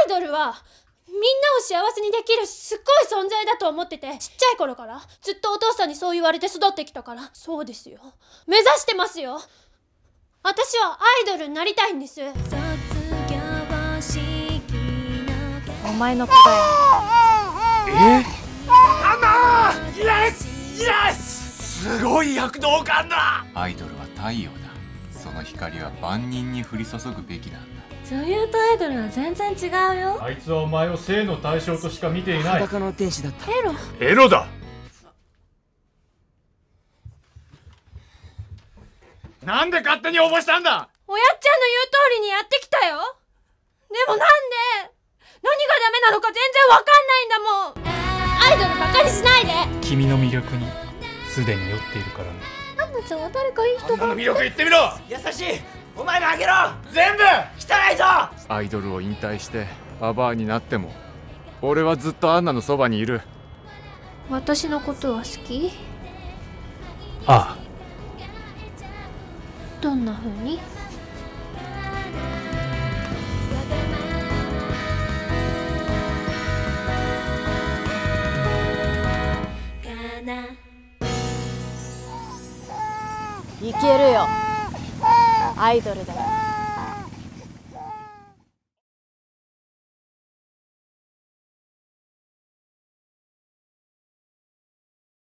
イドルはみんなを幸せにできるすっごい存在だと思ってて、ちっちゃい頃からずっとお父さんにそう言われて育ってきたから。そうですよ、目指してますよ。私はアイドルになりたいんです。 お前の子だよ。 アンナー、イエスイエス、すごい躍動感だ。 アイドルは太陽だ。その光は万人に降り注ぐべきなんだ。 女優とアイドルは全然違うよ。 あいつはお前を性の対象としか見ていない。 裸の天使だった。 エロだ。なんで勝手に応募したんだ。 おやっちゃんの言う通りにやってきたよ。でもなんで何がダメなのか全然わかんないんだもん。アイドルバカにしないで。 君の魅力にすでに酔っているからね。 アンナちゃんは誰かいい人アンナの魅力言ってみろ。 優しい。お前もあげろ。 全部汚いぞ。 アイドルを引退してババアになっても俺はずっとアンナのそばにいる。 私のことは好き？ ああ。 どんな風に？ いけるよ。アイドルだよ。